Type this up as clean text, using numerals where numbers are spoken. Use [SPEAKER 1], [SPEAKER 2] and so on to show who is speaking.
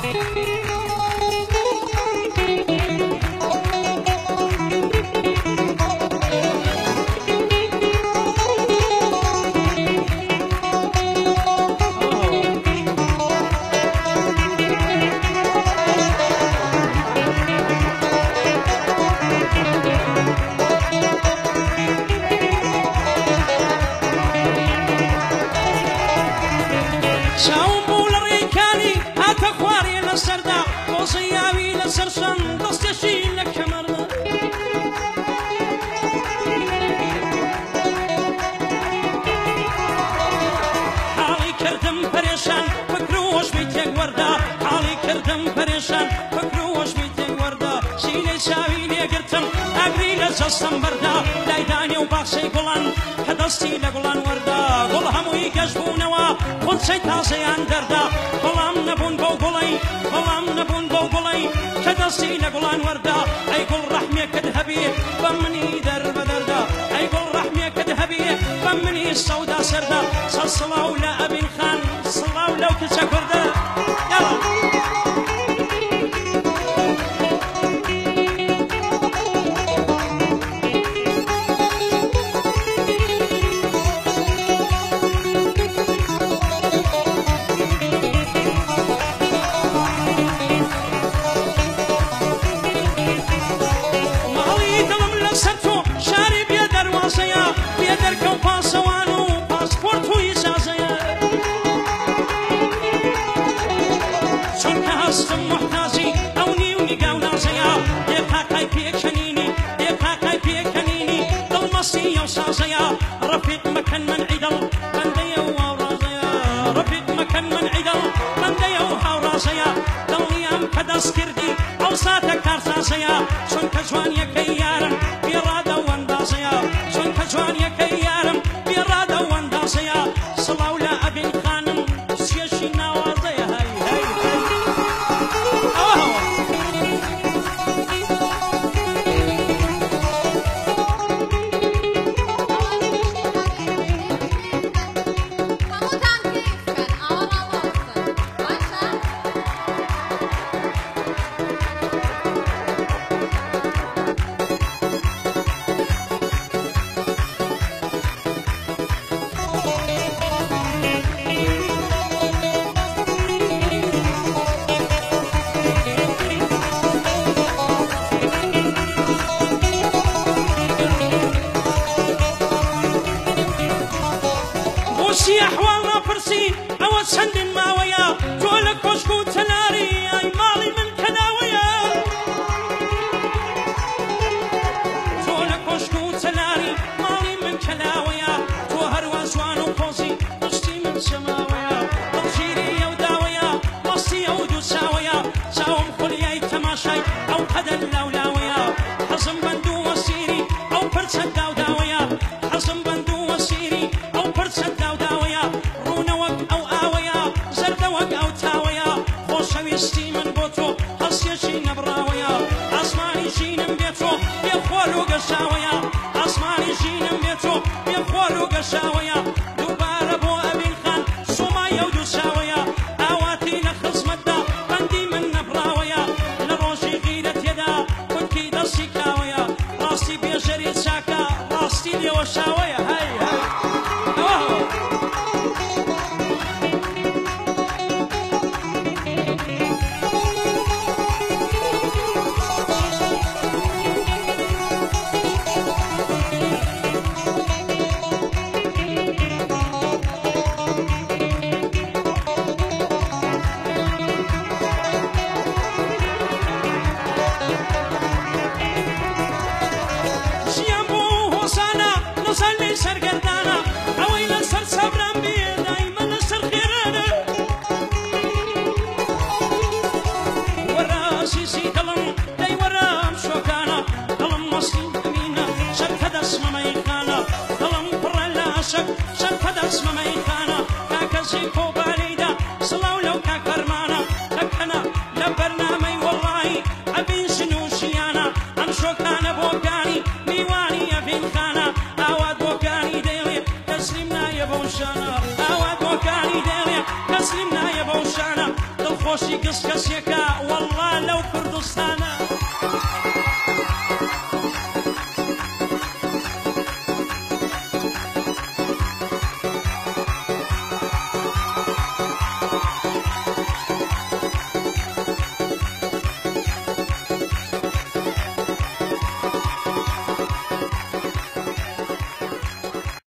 [SPEAKER 1] جەستم بەردا لایدانێ و باخچەی گوڵان کە دەستی لە گوڵان وەردا گوڵ هەمووی گەشتبوونەوە خونچەی تازەیان دەردا بەڵام نەبوون بەو گوڵەی بەڵام نەبوون بەو گوڵەی کە دەستی لە گوڵان وەردا ئەی گوڵ ڕەحمێکت هەبێ بە منی دەربەدەردا ئەی گوڵ ڕەحمێکت هەبێ بە منی سەودا سەردا سەڵاو لە ئەبین خان سڵاو لەو کچە کوردە رفيق مكان من عدل من ديا ورازيا رفيق مكان من عدل من ديا ورازيا دليام كدس كردي أو ساتك كارساسيا شون كجوان يكيارم بيرادا وانداسيا شون كجوان يكيارم بيرادا وانداسيا صلاو لا أبن خانم سيشي نوازيا هاي هاي هاي أحوالنا فرسي أو سند ماويا جولك وشكو تناري أي مالي من كناويا جولك وشكو تناري مالي من كناويا جوهر واسوان وقوزي وشتي من سماويا ترشيري وداويا وصي ودو ساويا ساوم خلياي تماشاي أو قدر لاولاويا حزم بندو وسيري أو برسد داوداويا حزم بندو وسيري أو برسد داوداويا شويستي من بوتو هسيشي نبراويا أسماني جينم بيتو بيخورو قشاويا أسماني جينم بيتو بيخورو قشاويا دوبارة بو أبين خان سوما يودو ساويا آواتي نخص مدى بندي من نبراويا لروشي غيرت يدا كنتي دسي كاويا راستي بيجري ساكا راستي ديو شاويا هاي هاي تسلمنا يا بوشانا دڵخۆشی گسکەسیەکە وەڵڵا لەو کوردستانە